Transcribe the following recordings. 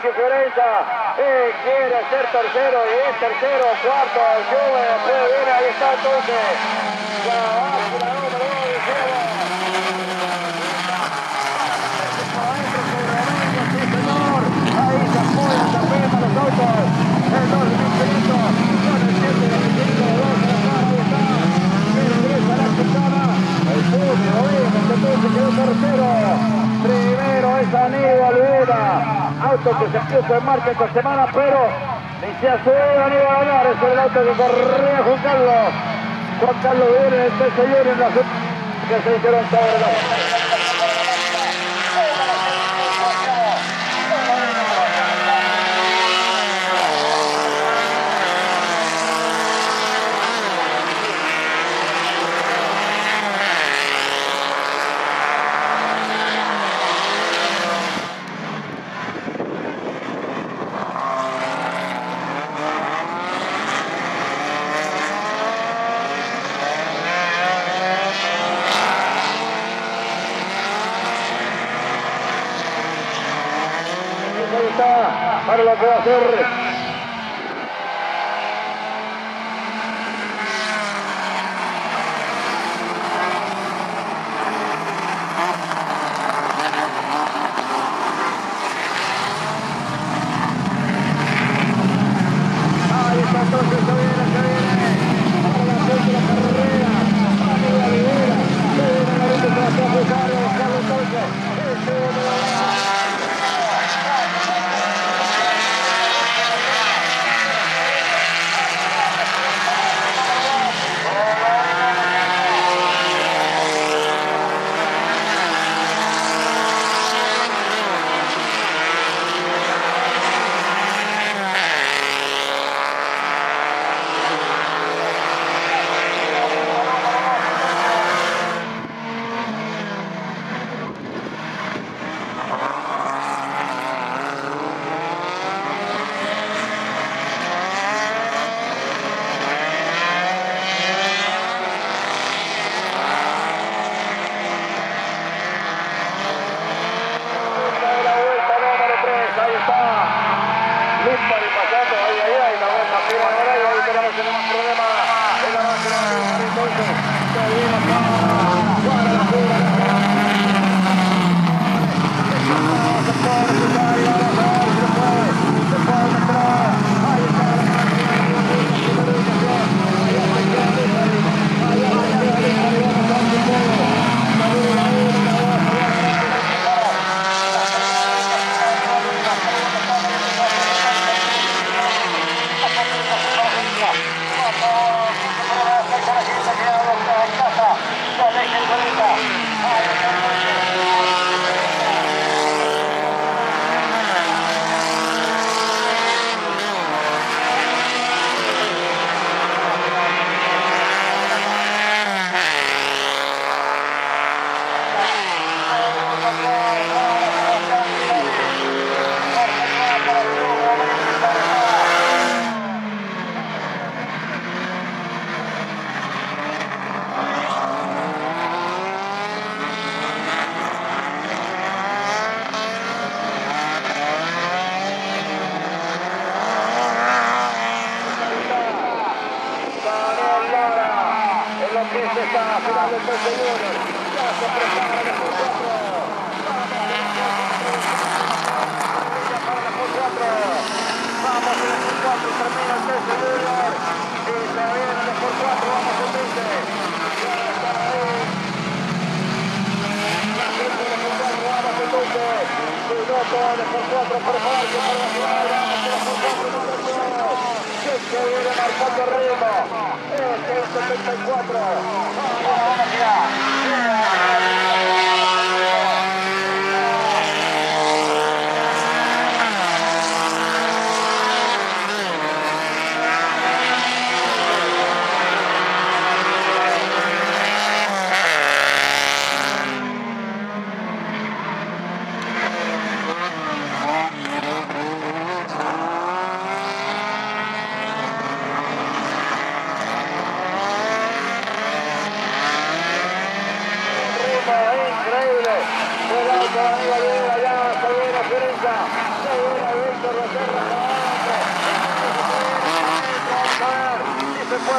Fiorenza quiere ser tercero y es tercero, cuarto, Juve puede ver, ahí está entonces la báscula número 2 de Cero. Ahí se apoyan también para los autos, el 2500 con el 725 de 2 a la cara, ahí está, regresa la chicana, el Puti, obviamente entonces quedó tercero, primero es Aníbal Vera, auto que se puso en marcha esta semana, pero ni se asegura Aníbal Vera, es el auto que corría Juan Carlos viene este señor en la que se hicieron sobre la... Para lo que va a hacer ahí está entonces, se viene para la tercera carrera, Aníbal Rivera, se viene la ruta para buscar entonces,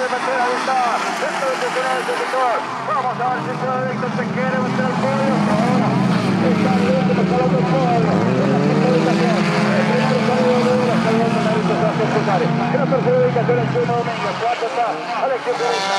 puede meter, ahí está. Esto es el sector. Vamos a ver si Víctor se quiere meter al podio. Ahora está el último escalón del podio. En la tercera ubicación el Chuma Domínguez. Cuarto está Alexis Ureta.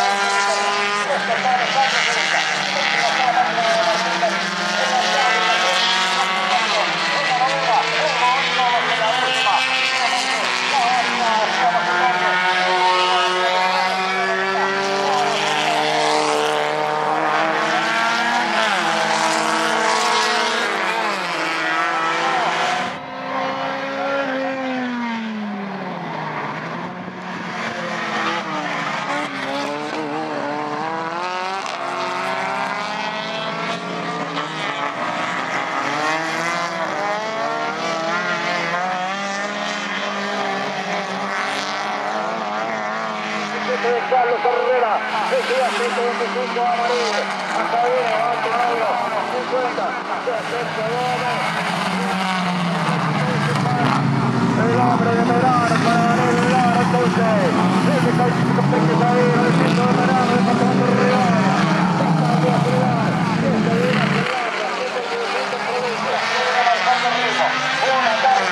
Carlos Herrera, decía 125 a Amarillo, hasta viene, abajo medio, 50, Sergio Gómez, el hombre de Medrano para ganar entonces, ese calcito pequeño ahí, el centro de Medrano, el patrón de Rivera, está a jugar, este viene a jugar, este es el centro de provincia, viene avanzando ritmo, una tarde,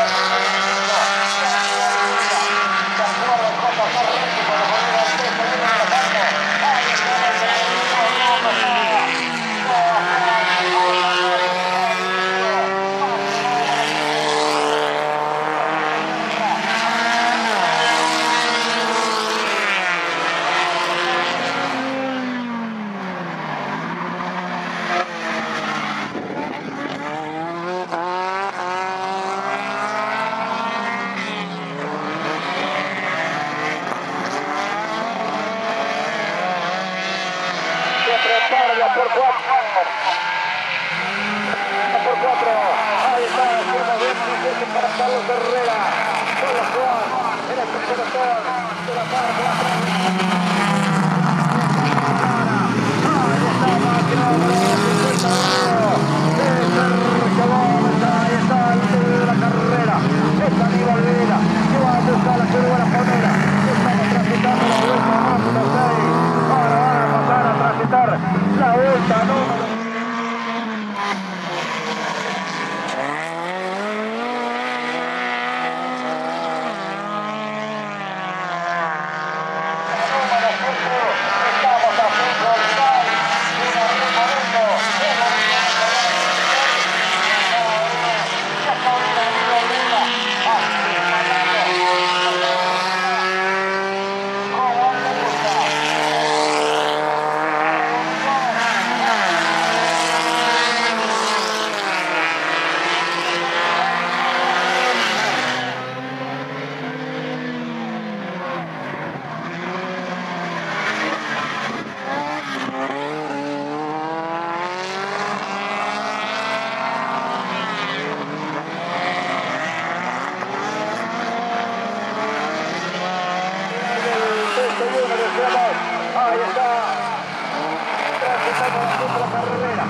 por 4. Ahí está, haciendo bien para Carlos Herrera. Solo Juan en el tercer sector de la parte de atrás. Ahí está, máquina de 50 de Sergio Gómez. Ahí está el líder de la carrera. Es Aníbal Vila. Llevando está la curva de la Palmera. Estamos transitando la vuelta número 6. Ahora van a pasar a transitar la vuelta número 6. Ahí está, transitando la carrera,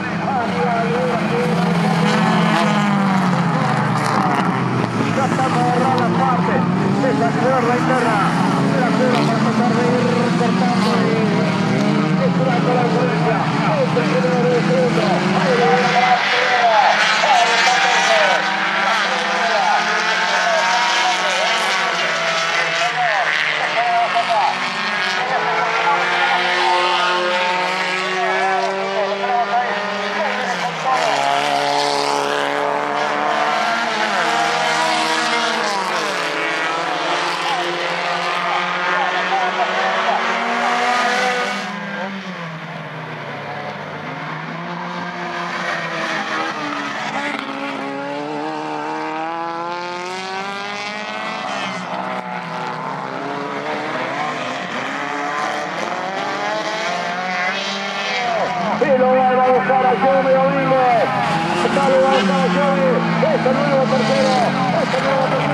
ya estamos agarrando las partes de esa curva interna, de la curva para tratar de ir cortando y explorando la influencia, el primero del segundo, ahí le viene la primera, ahí está y lo va a buscar a Jimmy Domínguez. Está lo va a buscar a Jimmy. Es el nuevo tercero.